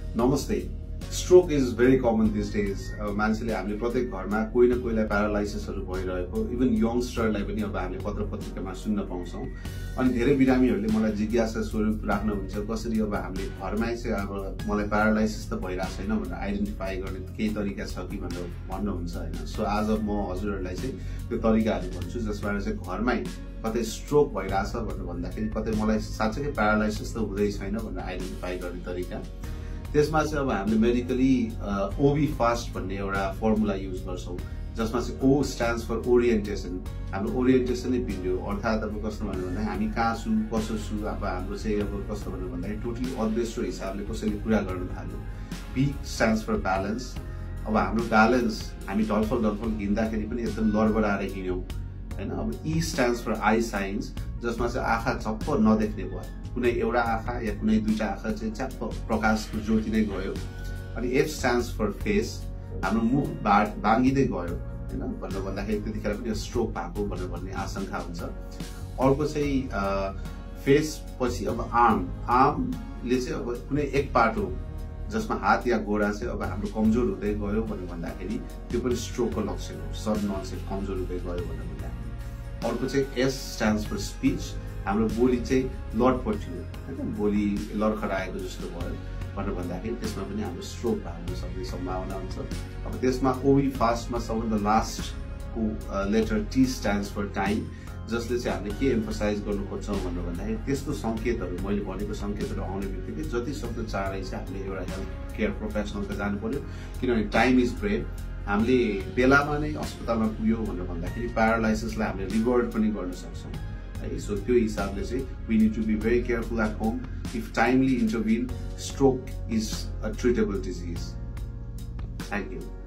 Namaste. Stroke is very common these days. मान्छेले हामीले प्रत्येक घरमा कोही न कोहीलाई प्यारालाइसिसहरु भइरहेको इभन यंगस्टरलाई पनि अब हामीले पत्र-पत्रिकामा सुन्न पाउँछौं अनि धेरै बिरामीहरुले मलाई जिज्ञासा स्वरूप राख्नुहुन्छ कसरी अब हामीले घरमै चाहिँ अब मलाई प्यारालाइसिस त भइरा छैन भनेर आइडेन्टिफाई गर्ने केही तरिका छ कि भनेर भन्नुहुन्छ हैन सो आज म हजुरहरुलाई चाहिँ त्यो तरिकाहरु भन्छु जसबाट चाहिँ घरमै कतै स्ट्रोक भइराछ भनेर भन्दाखेरि कतै मलाई साच्चै प्यारालाइसिस त हुँदै छैन भनेर आइडेन्टिफाई गर्ने तरिका त्यसमा चाहिँ अब हामीले मेडिकली ओबी फास्ट भन्ने एउटा फर्मुला युज गर्छौं जसमा चाहिँ O stands for ओरिएन्टेसन हाम्रो ओरिएन्टेसन नै भिन्यो अर्थात् अब कस्तो भन्नु हामी कहाँ छु कसो छु अब हाम्रो चाहिँ अब कस्तो भन्नु भन्दा टोटली अदृश्य हिसाबले कसैले कुरा गर्न थाल्यो B stands for ब्यालेन्स अब हाम्रो ब्यालेन्स हामी ढलफल हिँड्दाखेरि पनि एकदम लडबडाएर हिँड्यौं हैन अब E stands for eye signs जसमा चाहिँ आँखा झप्प नदेख्ने भयो कुनै एउटा आँखा या कुनै दुईटा आँखा चाहिँ च्याप्प प्रकाशको ज्योति नै गयो अनि F stands for फेस हाम्रो मुख बाङ्गिदै गयो हैन भन्नु भन्दाखेरि त्यतिखेर पनि स्ट्रोक भएको भनेर भन्ने आशंका हुन्छ अर्को चाहिँ फेस पछि अब आर्मले चाहिँ अब कुनै एक पार्ट हो जसमा हात या गोडा चाहिँ अब हाम्रो कमजोर हुँदै गयो भनेर भन्दाखेरि त्यो पनि स्ट्रोकको लक्षण हो सडन अनसेट कमजोर हुँदै गयो भनेर भन्दाखेरि अर्को चाहिँ S stands for स्पीच हाम्रो बोली चाहिँ लडपटी हो हैन बोली लडखडाएको जस्तो भयो भनेर भन्दाखेरि त्यसमा पनि हाम्रो स्ट्रोक भएको सक्ने सम्भावना हुन्छ अब त्यसमा ओबी फास्टमा सबभन्दा लास्ट को letter T stands for time जसले चाहिँ हामीले के एम्फसाइज गर्नु खोज्छौं भनेर भन्दाखेरि त्यस्तो संकेतहरु मैले भनेको संकेतहरु आउने बित्तिकै जति सक्दो चाँडै चाहिँ हामीले एउटा हेल्थ केयर प्रोफेसनलको जानु पर्यो किनभने टाइम इज ब्रेथ हामीले बेलामा नै अस्पतालमा पुग्यो भनेर भन्दाखेरि प्यारालाइसिसलाई हामीले रिभर्ट पनि गर्न सक्छौं So त्यो हिसाबले चाहिँ we need to be very careful at home. If timely intervene, stroke is a treatable disease. Thank you.